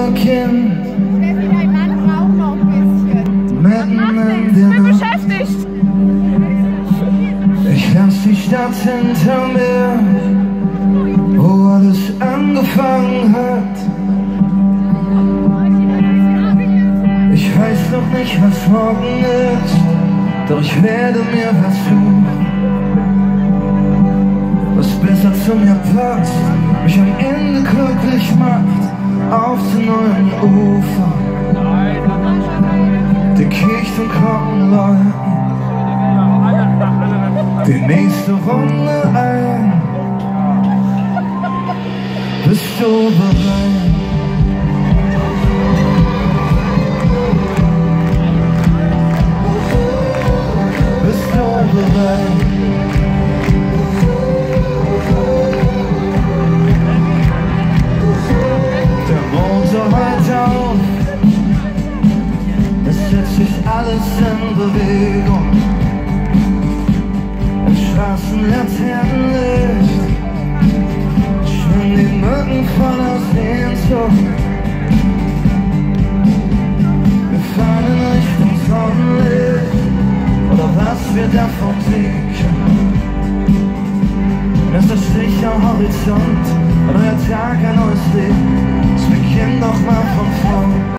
Kind. Dein Mann braucht noch ein bisschen. Mitten in der Ich bin Nacht. beschäftigt. Ich lass die Stadt hinter mir, wo alles angefangen hat. Ich weiß noch nicht, was morgen ist, doch ich werde mir was suchen, was besser zu mir passt, mich am Ende glücklich macht, auf den neuen Ufer. Die Kirchenglocken läuten die nächste Runde ein. Bist du bereit? Bist du bereit? Der Motor hört auf, es setzt sich alles in Bewegung. Im schwarzen Laternenlicht schwimmen die Mücken voller Sehnsucht. Wir fahren in Richtung Sonnenlicht, oder was wir davon sehen. Es ist ein Strich am Horizont, ein neuer Tag, ein neues Leben. Es beginnt noch mal von vorn.